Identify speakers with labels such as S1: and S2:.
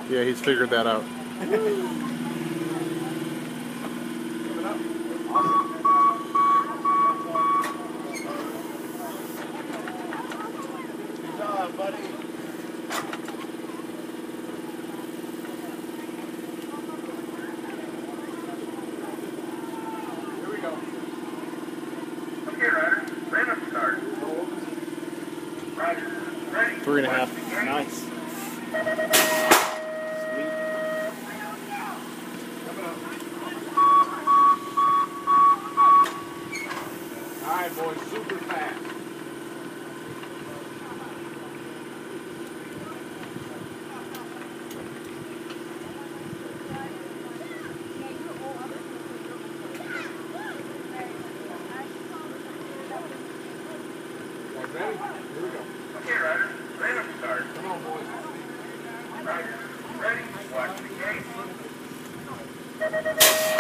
S1: Yeah, he's figured that out.
S2: Good job, buddy. Here we go.
S3: Okay, Ryder. Ready to start. Ryder, ready.
S1: 3.5.
S2: Nice. Sweet. Coming up. All right, boys. Super fast. Ready? Here we go.
S3: Okay, Ryder. Ready to start.
S2: Come on, boys.
S3: Ryder, ready. Watch the gate.